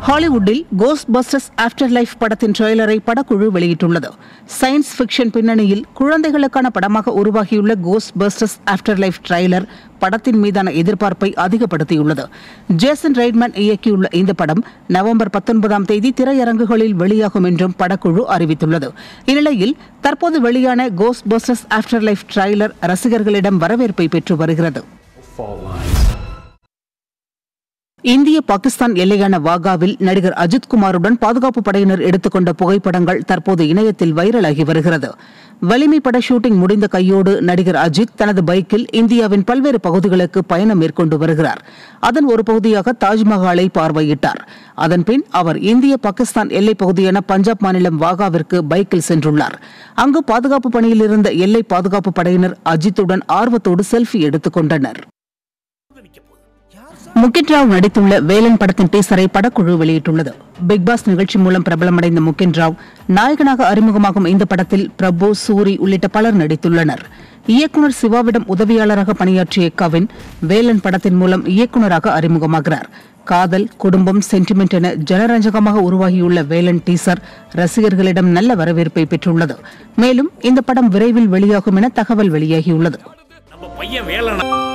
ஹாலிவுட்டில் Ghostbusters Afterlife படத்தின் ட்ரெய்லரை படக்குழு வெளியிட்டுள்ளது. சயின்ஸ் ஃபிக்ஷன் பின்னணியில் குழந்தைகளுக்கான படமாக உருவாகியுள்ள Ghostbusters Afterlife trailer படத்தின் மீதான எதிர்பார்ப்பை அதிகப்படுத்தியுள்ளது. ஜேசன் ரெய்ட்மன் இயக்கியுள்ள இந்த படம் நவம்பர் 19ஆம் தேதி திரையரங்குகளில் வெளியாகும் என்றும் படக்குழு அறிவித்துள்ளது. இந்நிலையில் தற்போது வெளியான Ghostbusters Afterlife trailer ரசிகர்களிடம் வரவேற்பை பெற்று வருகிறது. இந்திய பாகிஸ்தான் எல்லையான வாகாவில் நடிகர் அஜித் குமாருடன் பாதுகாப்பு படையினர் எடுத்துக்கொண்ட புகைப்படங்கள் தற்போது இணையத்தில் வைரலாகி வருகிறது. வலிமை பட ஷூட்டிங் முடிந்த கையோடு நடிகர் அஜித் தனது பைக்கில் இந்தியாவின் பல்வேறு பகுதிகளுக்கு பயணம் மேற்கொண்டு வருகிறார். அதன் ஒரு பகுதியாக தாஜ்மஹாலை பார்வையிட்டார். அதன்பின் அவர் இந்திய பாகிஸ்தான் எல்லைப் பகுதியான பஞ்சாப் மாநிலம் வாகாவிற்கு பைக்கில் சென்றுள்ளார். அங்கு பாதுகாப்பு பணியில் இருந்த எல்லை பாதுகாப்பு படையினர் அஜித்துடன் ஆர்வத்தோடு செல்ஃபி எடுத்துக் கொண்டனர். முகேன் ராவ் நடித்துள்ள வேலன் படத்தின் டீசரை படக்குழு வெளியிட்டுள்ளது. பிக் பாஸ் நிகழ்ச்சி மூலம் பிரபலமடைந்த முகேன் ராவ் நாயகனாக அறிமுகமாகும் இந்த படத்தில் பிரபு, சூரி உள்ளிட்ட பலர் நடித்துள்ளனர். இயக்குநர் சிவாவிடம் உதவியாளராக பணியாற்றிய கவின் வேலன் படத்தின் மூலம் இயக்குநராக அறிமுகமாகிறார். காதல், குடும்பம், சென்டிமெண்ட் என ஜனரஞ்சகமாக உருவாகியுள்ள வேலன் டீசர் ரசிகர்களிடம் நல்ல வரவேற்பை பெற்றுள்ளது. மேலும் இந்த படம் விரைவில் வெளியாகும் என தகவல் வெளியாகியுள்ளது.